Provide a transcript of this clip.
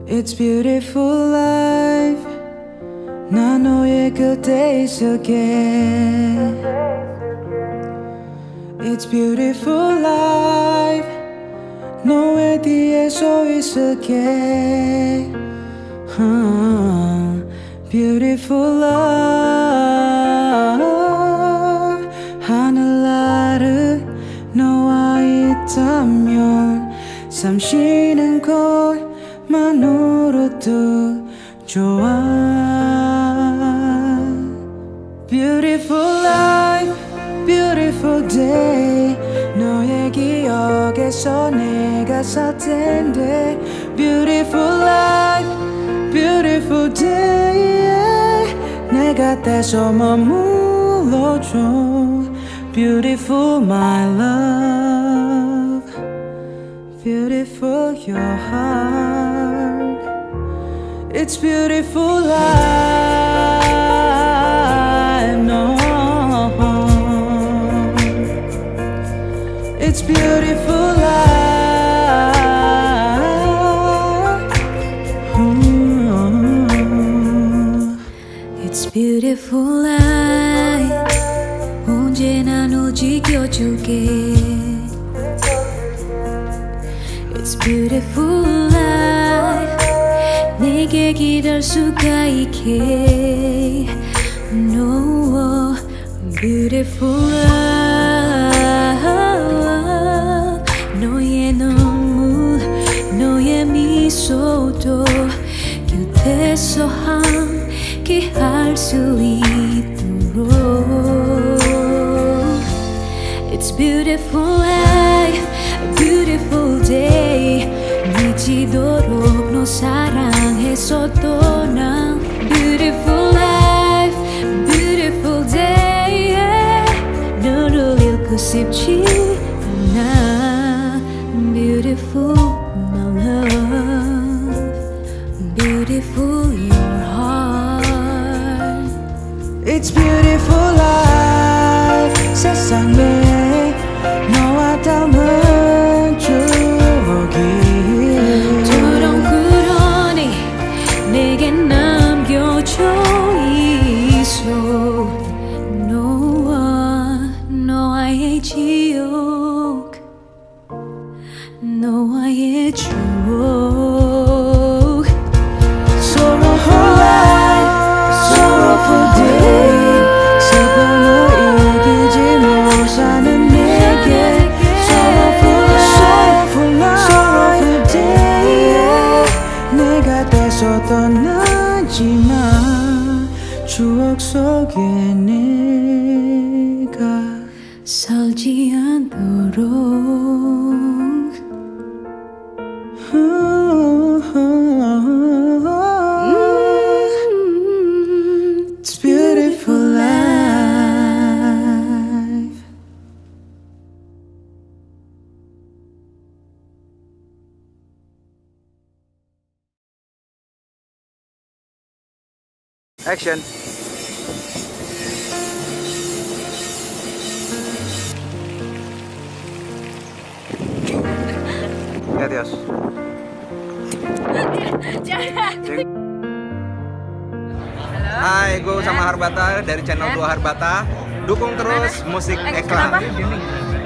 It's beautiful life. 나 너의 곁에 있을게. It's beautiful life. 너의 뒤에 서 있을게. Beautiful love. 하늘 아래 너와 있다면 잠 쉬는 것만으로도 좋아. Beautiful life, beautiful day. 너의 기억에서 내가 살 텐데. Beautiful life, beautiful day. 내 곁에서 머물러줘. Beautiful my love, beautiful your heart. It's beautiful life, no. It's beautiful life. It's beautiful life. 언제나 너 지켜줄게. It's beautiful life. 내게 기댈 수가 있게. No, beautiful love. 너의 눈물, 너의 미소도 곁에서 함께 할 수 있도록. It's beautiful life, beautiful day. 미치도록 너 사랑해서 떠나. Beautiful life, beautiful day. 너를 잃고 싶지 않아. Beautiful my love, beautiful your heart. It's beautiful life. 세상에 너와 닮은 추억이 두렁꾸러니 내게 남겨져 있어. 너와의 지옥, 너와의 추억. Sorrowful life, sorrowful day. 슬픔을 이기지 못하는 내게. Sorrowful life, sorrowful day. 내 곁에서 떠나지마. 추억 속에 내가 살지 않도록. It's beautiful life. Action. Adios. Hai, gue sama Harbata dari channel 2 Harbata. Dukung terus musik Eklang.